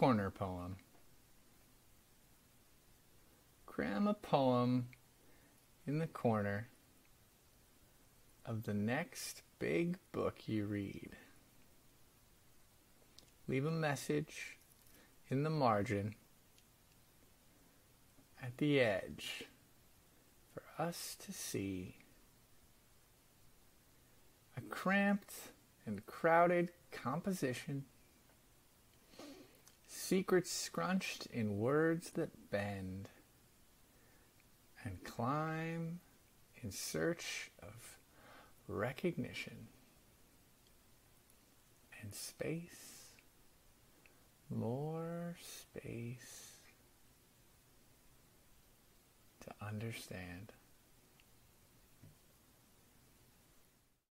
corner poem. Cram a poem in the corner of the next big book you read. Leave a message in the margin at the edge for us to see. A cramped and crowded composition, secrets scrunched in words that bend and climb in search of recognition and space, more space to understand.